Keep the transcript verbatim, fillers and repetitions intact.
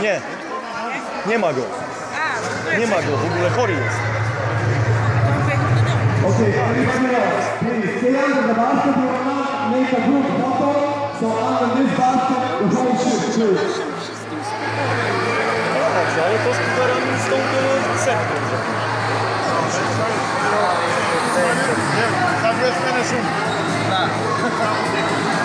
Nie. Nie ma go. Nie ma go, w ogóle chory jest. Okay, everybody else, please stay under the basket. You will not make a group photo. So under this basket, the whole shoot too. Dobrze, ale to z kuberami z tą setką. Zawieskę na szum.